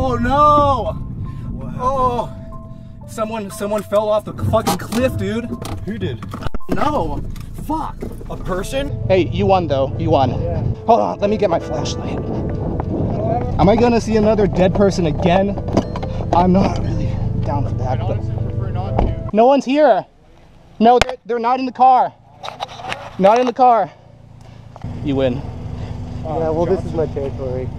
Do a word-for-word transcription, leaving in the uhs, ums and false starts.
Oh no! Oh, someone, someone fell off the fucking cliff, dude. Who did? No, fuck. A person? Hey, you won though. You won. Yeah. Hold on, let me get my flashlight. Am I gonna see another dead person again? I'm not really down for that. I'd honestly prefer not to. No one's here. No, they're, they're not in the car. Not in the car. You win. Yeah, well, this is my territory.